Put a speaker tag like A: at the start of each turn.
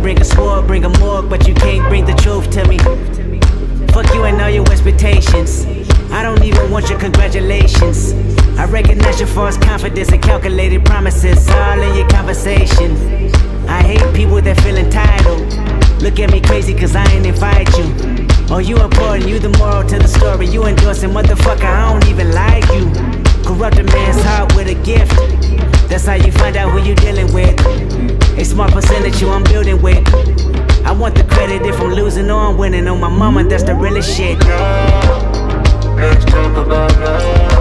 A: bring a sword, bring a morgue, but you can't bring the truth to me. Fuck you and all your expectations. I don't even want your congratulations. I recognize your false confidence and calculated promises all in your conversation. I hate people that feel entitled. Look at me crazy cause I ain't invite you. Oh, you important, you the moral to the story. You endorsing, motherfucker, I don't even like you. Corrupt a man's heart with a gift. That's how you find out who you dealing with. A smart percentage you I'm building with. I want the credit if I'm losing or I'm winning. On my mama, that's the realest shit.
B: Let's talk about love.